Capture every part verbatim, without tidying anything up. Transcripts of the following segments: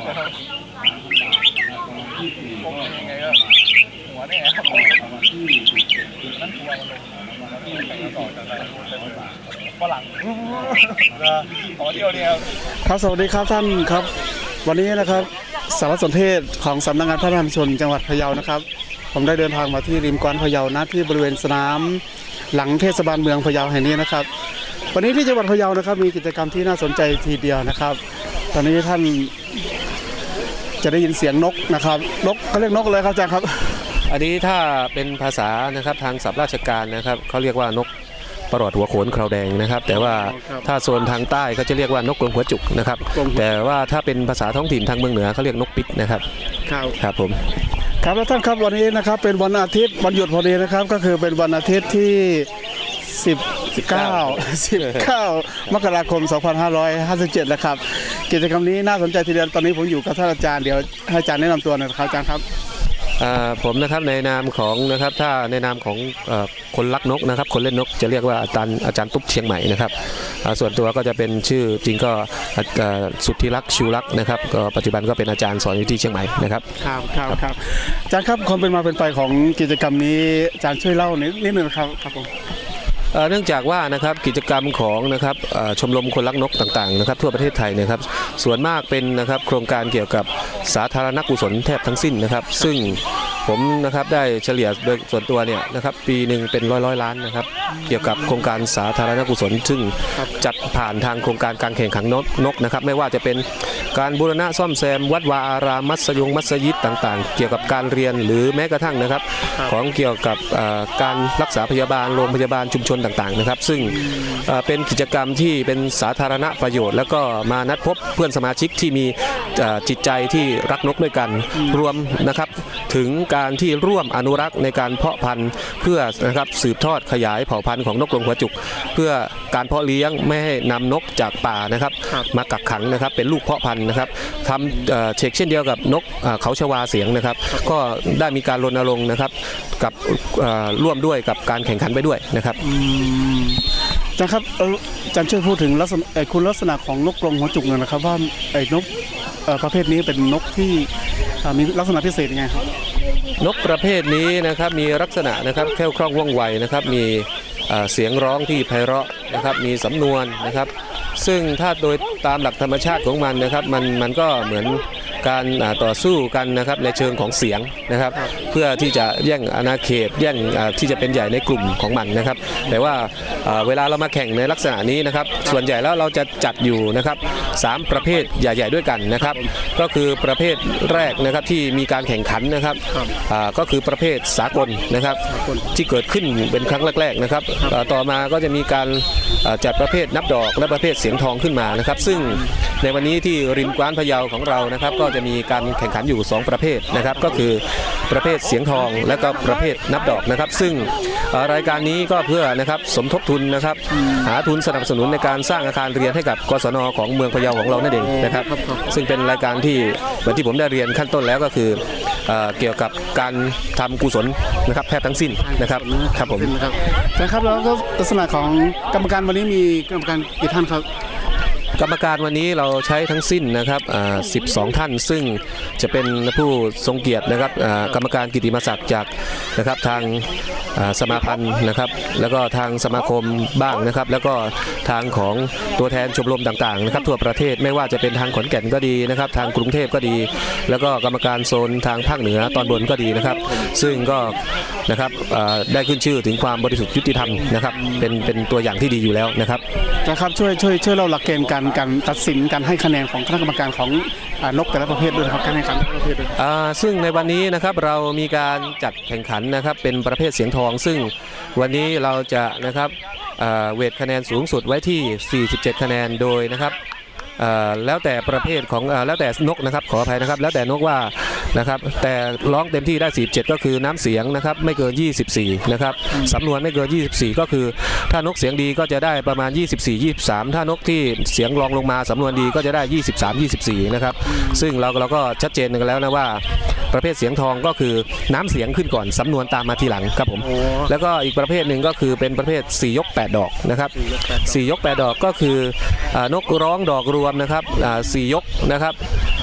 ผมยังไงก็หัวเนี่ยครับนั่นตัวมันลงแล้วต่อจากนั้นฝรั่งขอเที่ยวเดียวครับสวัสดีครับท่านครับวันนี้นะครับสารสนเทศของสำนักงานพัฒนาชุมชนจังหวัดพะเยานะครับผมได้เดินทางมาที่ริมกว้านพะเยาณที่บริเวณสนามหลังเทศบาลเมืองพะเยาแห่งนี้นะครับวันนี้ที่จังหวัดพะเยานะครับมีกิจกรรมที่น่าสนใจทีเดียวนะครับตอนนี้ท่านจะได้ยินเสียงนกนะครับนกเขาเรียกนกอะไรครับอาจารย์ครับอันนี้ถ้าเป็นภาษานะครับทางศัพท์ราชการนะครับเขาเรียกว่านกปลอดหัวโขนคราวแดงนะครับแต่ว่าถ้าโซนทางใต้เขาจะเรียกว่านกกรงหัวจุกนะครับแต่ว่าถ้าเป็นภาษาท้องถิ่นทางเมืองเหนือเขาเรียกนกปิดนะครับครับครับผมครับแล้วท่านครับวันนี้นะครับเป็นวันอาทิตย์วันหยุดพอดีนะครับก็คือเป็นวันอาทิตย์ที่สิบเก้า สิบเก้ามกราคมสองพันห้าร้อยห้าสิบเจ็ดนะครับกิจกรรมนี้น่าสนใจทีเดียวตอนนี้ผมอยู่กับท่านอาจารย์เดี๋ยวให้อาจารย์แนะนำตัวหน่อยครับอาจารย์ครับผมนะครับในนามของนะครับถ้าในนามของคนรักนกนะครับคนเล่นนกจะเรียกว่าอาจารย์อาจารย์ตุ๊บเชียงใหม่นะครับส่วนตัวก็จะเป็นชื่อจริงก็สุทธิรักษ์ชูรักษ์นะครับก็ปัจจุบันก็เป็นอาจารย์สอนอยู่ที่เชียงใหม่นะครับครับครับครับอาจารย์ครับความเป็นมาเป็นไปของกิจกรรมนี้อาจารย์ช่วยเล่านิดนิดนึงครับครับผมเนื่องจากว่านะครับกิจกรรมของนะครับชมรมคนรักนกต่างๆนะครับทั่วประเทศไทยนะครับส่วนมากเป็นนะครับโครงการเกี่ยวกับสาธารณกุศลแทบทั้งสิ้นนะครับซึ่งผมนะครับได้เฉลี่ยโดยส่วนตัวเนี่ยนะครับปีหนึ่งเป็นร้อยร้อยล้านนะครับเกี่ยวกับโครงการสาธารณกุศลซึ่งจัดผ่านทางโครงการการแข่งขันนกนกนะครับไม่ว่าจะเป็นการบูรณะซ่อมแซมวัดวาอารามมัสยงมัสยิดต่างๆเกี่ยวกับการเรียนหรือแม้กระทั่งนะครับของเกี่ยวกับการรักษาพยาบาลโรงพยาบาลชุมชนต่างๆนะครับซึ่งเป็นกิจกรรมที่เป็นสาธารณประโยชน์แล้วก็มานัดพบเพื่อนสมาชิกที่มีจิตใจที่รักนกด้วยกันรวมนะครับถึงการที่ร่วมอนุรักษ์ในการเพาะพันธุ์เพื่อนะครับสืบทอดขยายเผ่าพันธุ์ของนกกรงหัวจุกเพื่อการเพาะเลี้ยงไม่ให้นำนกจากป่านะครับมากักขังนะครับเป็นลูกเพาะพันธุ์นะครับทำเช็คเช่นเดียวกับนกเขาชวาเสียงนะครับก็ได้มีการรณรงค์นะครับกับร่วมด้วยกับการแข่งขันไปด้วยนะครับอาจารย์ครับอาจารย์ช่วยพูดถึงลักษณะคุณลักษณะของนกกรงหัวจุกหน่อยนะครับว่าไอ้นกประเภทนี้เป็นนกที่มีลักษณะพิเศษยังไงครับนกประเภทนี้นะครับมีลักษณะนะครับแคล่วคล่องว่องไวนะครับมีเสียงร้องที่ไพเราะนะครับมีสำนวนนะครับซึ่งถ้าโดยตามหลักธรรมชาติของมันนะครับมันมันก็เหมือนการต่อสู้กันนะครับในเชิงของเสียงนะครับเพื่อที่จะแย่งอาณาเขตแย่งที่จะเป็นใหญ่ในกลุ่มของมันนะครับแต่ว่าเวลาเรามาแข่งในลักษณะนี้นะครับส่วนใหญ่แล้วเราจะจัดอยู่นะครับสามประเภทใหญ่ๆด้วยกันนะครับก็คือประเภทแรกนะครับที่มีการแข่งขันนะครับก็คือประเภทสากลนะครับที่เกิดขึ้นเป็นครั้งแรกๆนะครับต่อมาก็จะมีการจัดประเภทนับดอกและประเภทเสียงทองขึ้นมานะครับซึ่งในวันนี้ที่ริมกว้านพะเยาของเรานะครับก็จะมีการแข่งขันอยู่สองประเภทนะครับก็คือประเภทเสียงทองและก็ประเภทนับดอกนะครับซึ่งรายการนี้ก็เพื่อนะครับสมทบทุนนะครับหาทุนสนับสนุนในการสร้างอาคารเรียนให้กับกศน.ของเมืองพะเยาของเรานั่นเองนะครับซึ่งเป็นรายการที่เหมือนที่ผมได้เรียนขั้นต้นแล้วก็คือเกี่ยวกับการทำกุศลนะครับแทบทั้งสิ้นนะครับครับผมนะครับแล้วก็ลักษณะของกรรมการวันนี้มีกรรมการกี่ท่านครับกรรมการวันนี้เราใช้ทั้งสิ้นนะครับสิบสองท่านซึ่งจะเป็นผู้ทรงเกียรตินะครับกรรมการกิตติมศักดิ์จากนะครับทางสมาพันธ์นะครับแล้วก็ทางสมาคมบ้างนะครับแล้วก็ทางของตัวแทนชมรมต่างๆนะครับทั่วประเทศไม่ว่าจะเป็นทางขอนแก่นก็ดีนะครับทางกรุงเทพก็ดีแล้วก็กรรมการโซนทางภาคเหนือตอนบนก็ดีนะครับซึ่งก็นะครับได้ขึ้นชื่อถึงความบริสุทธิ์ยุติธรรมนะครับเป็นเป็นตัวอย่างที่ดีอยู่แล้วนะครับนะครับช่วยช่วยช่วยเล่าหลักเกณฑ์การการตัดสินการให้คะแนนของคณะกรรมการของนกแต่ละประเภทด้วยครับการแข่งขันแต่ละประเภทด้วยซึ่งในวันนี้นะครับเรามีการจัดแข่งขันนะครับเป็นประเภทเสียงทองซึ่งวันนี้เราจะนะครับเวทคะแนนสูงสุดไว้ที่สี่สิบเจ็ดคะแนนโดยนะครับแล้วแต่ประเภทของแล้วแต่นกนะครับขออภัยนะครับแล้วแต่นกว่านะครับแต่ร้องเต็มที่ได้สี่สิบเจ็ดก็คือน้ำเสียงนะครับไม่เกินยี่สิบสี่นะครับสำนวนไม่เกินยี่สิบสี่ก็คือถ้านกเสียงดีก็จะได้ประมาณยี่สิบสี่ ยี่สิบสามถ้านกที่เสียงรองลงมาสำนวนดีก็จะได้ยี่สิบสาม ยี่สิบสี่นะครับซึ่งเราเราก็ชัดเจนกันแล้วนะว่าประเภทเสียงทองก็คือน้ำเสียงขึ้นก่อนสำนวนตามมาทีหลังครับผมแล้วก็อีกประเภทหนึ่งก็คือเป็นประเภทสี่ยกแปดดอกนะครับสี่ยกแปดดอกก็คือนกร้องดอกรวมนะครับสี่ยกนะครับ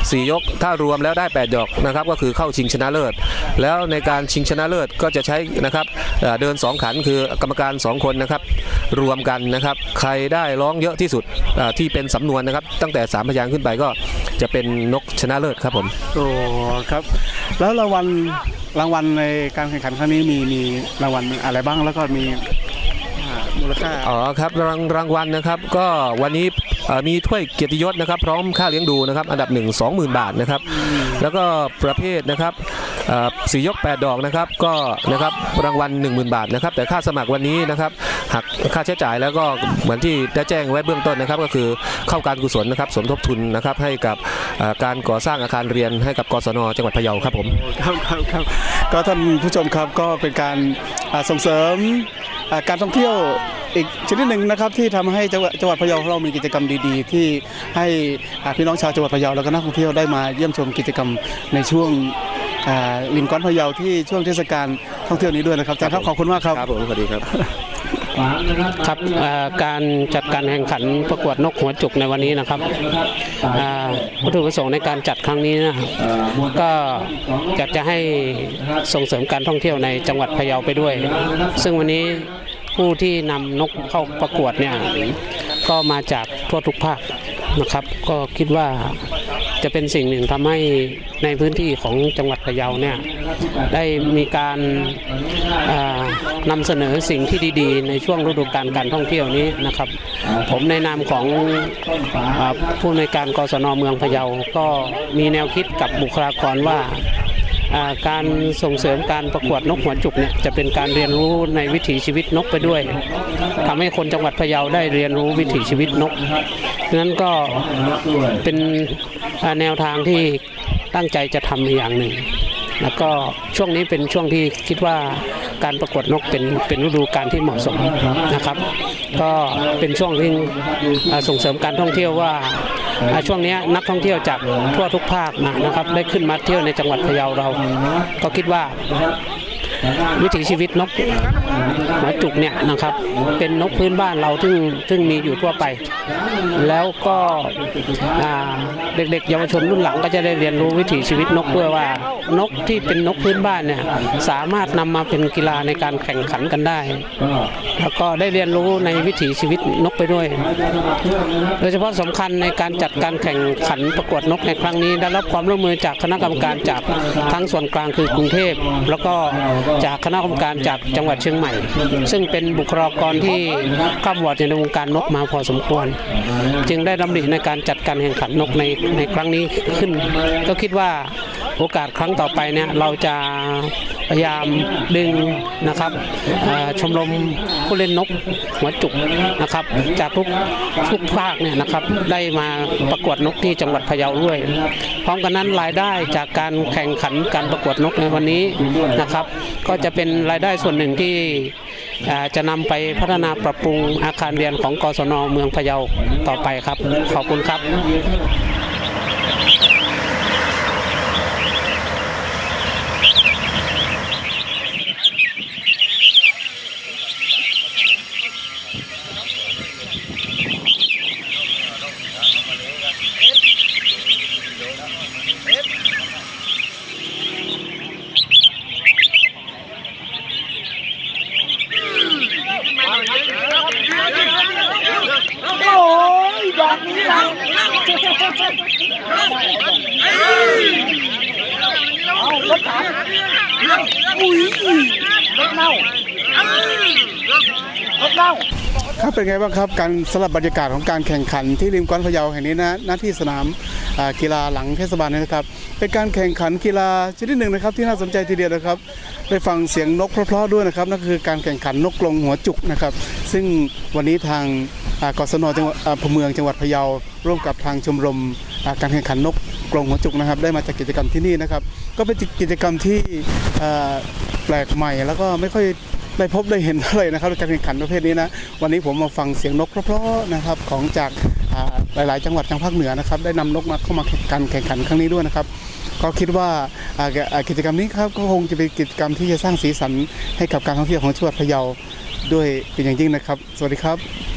สี่ยกถ้ารวมแล้วได้แปดดอกนะครับก็คือเข้าชิงชนะเลิศแล้วในการชิงชนะเลิศก็จะใช้นะครับเดินสองขันคือกรรมการสองคนนะครับรวมกันนะครับใครได้ร้องเยอะที่สุดที่เป็นสำนวนนะครับตั้งแต่สามพยางค์ขึ้นไปก็จะเป็นนกชนะเลิศครับผมโอ้ครับแล้วรางวัลรางวัลในการแข่งขันครั้งนี้มีมีรางวัลอะไรบ้างแล้วก็มีมูลค่าอ๋อครับรางรางวัลนะครับก็วันนี้มีถ้วยเกียรติยศนะครับพร้อมค่าเลี้ยงดูนะครับอันดับหนึ่ง สองหมื่น บาทนะครับแล้วก็ประเภทนะครับสี่ยกแปดดอกนะครับก็นะครับรางวัล หนึ่งหมื่น บาทนะครับแต่ค่าสมัครวันนี้นะครับหักค่าใช้จ่ายแล้วก็เหมือนที่ได้แจ้งไว้เบื้องต้นนะครับก็คือเข้าการกุศลนะครับสมทบทุนนะครับให้กับการก่อสร้างอาคารเรียนให้กับกศน.จังหวัดพะเยาครับผมครับครับครับก็ท่านผู้ชมครับก็เป็นการส่งเสริมการท่องเที่ยวอีกชนิดหนึ่งนะครับที่ทำให้จังหวัดจังหวัดพะเยาเรามีกิจกรรมดีๆที่ให้พี่น้องชาวจังหวัดพะเยาแล้วก็นักท่องเที่ยวได้มาเยี่ยมชมกิจกรรมในช่วงริมก้อนพะเยาที่ช่วงเทศกาลท่องเที่ยวนี้ด้วยนะครับอาจารย์ครับขอบคุณมากครับครับผมสวัสดีครับครับการจัดการแข่งขันประกวดนกหัวจุกในวันนี้นะครับวัตถุประสงค์ในการจัดครั้งนี้นะก็อยากจะให้ส่งเสริมการท่องเที่ยวในจังหวัดพะเยาไปด้วยซึ่งวันนี้ผู้ที่นำนกเข้าประกวดเนี่ยก็มาจากทั่วทุกภาคนะครับก็คิดว่าจะเป็นสิ่งหนึ่งทำให้ในพื้นที่ของจังหวัดพะเยาเนี่ยได้มีการนำเสนอสิ่งที่ดีๆในช่วงฤดูกาลการท่องเที่ยวนี้นะครับผมในนามของผู้อำนวยการกศน.เมืองพะเยาก็มีแนวคิดกับบุคลากรว่าการส่งเสริมการประกวดนกหัวจุกเนี่ยจะเป็นการเรียนรู้ในวิถีชีวิตนกไปด้วยทำให้คนจังหวัดพะเยาได้เรียนรู้วิถีชีวิตนกนั้นก็เป็นแนวทางที่ตั้งใจจะทำอย่างหนึ่งแล้วก็ช่วงนี้เป็นช่วงที่คิดว่าการประกวดนกเป็นเป็นฤดูกาลที่เหมาะสมนะครับก็เป็นช่วงที่ส่งเสริมการท่องเที่ยวว่าช่วงนี้นักท่องเที่ยวจากทั่วทุกภาคนะครับได้ขึ้นมาเที่ยวในจังหวัดพะเยาเราก็คิดว่าวิถีชีวิตนกหัวจุกเนี่ยนะครับเป็นนกพื้นบ้านเราซึ่งซึ่งมีอยู่ทั่วไปแล้วก็เด็กๆเยาวชนรุ่นหลังก็จะได้เรียนรู้วิถีชีวิตนกด้วยว่านกที่เป็นนกพื้นบ้านเนี่ยสามารถนำมาเป็นกีฬาในการแข่งขันกันได้แล้วก็ได้เรียนรู้ในวิถีชีวิตนกไปด้วยโดยเฉพาะสำคัญในการจัดการแข่งขันประกวดนกในครั้งนี้ได้รับความร่วมมือจากคณะกรรมการจากทั้งส่วนกลางคือกรุงเทพแล้วก็จากคณะกรรมการจากจังหวัดเชียงใหม่ซึ่งเป็นบุคลากรที่คร่ำวอดในวงการนกมาพอสมควรจึงได้ดำริในการจัดการแข่งขันนกในในครั้งนี้ขึ้นก็คิดว่าโอกาสครั้งต่อไปเนี่ยเราจะพยายามดึงนะครับชมรมผู้เล่นนกหัวจุกนะครับจากทุกทุกภาคเนี่ยนะครับได้มาประกวดนกที่จังหวัดพะเยาด้วยพร้อมกันนั้นรายได้จากการแข่งขันการประกวดนกในวันนี้นะครับก็จะเป็นรายได้ส่วนหนึ่งที่จะนำไปพัฒนาปรับปรุงอาคารเรียนของกศน.เมืองพะเยาต่อไปครับขอบคุณครับครับเป็นไงบ้างครับการสลับบรรยากาศของการแข่งขันที่ริมก้อนพะเยาแห่งนี้นะหน้าที่สนามกีฬาหลังเทศบาลนะครับเป็นการแข่งขันกีฬาชนิดหนึ่งนะครับที่น่าสนใจทีเดียวนะครับได้ฟังเสียงนกเพราะๆด้วยนะครับนั่นคือการแข่งขันนกกรงหัวจุกนะครับซึ่งวันนี้ทางกศน.จังหวัดอำเภอเมืองจังหวัดพะเยาร่วมกับทางชมรมการแข่งขันนกกรงหัวจุกนะครับได้มาจัดกิจกรรมที่นี่นะครับก็เป็นกิจกรรมที่แปลกใหม่แล้วก็ไม่ค่อยได้พบได้เห็นเลยนะครับการแข่งขันประเภทนี้นะวันนี้ผมมาฟังเสียงนกเพราะๆนะครับของจากหลายๆจังหวัดทางภาคเหนือนะครับได้นำนกมาเข้ามาการแข่งขันครั้งนี้ด้วยนะครับก็คิดว่ากิจกรรมนี้ครับก็คงจะเป็นกิจกรรมที่จะสร้างสีสันให้กับการท่องเที่ยวของจังหวัดพะเยาด้วยเป็นอย่างยิ่งนะครับสวัสดีครับ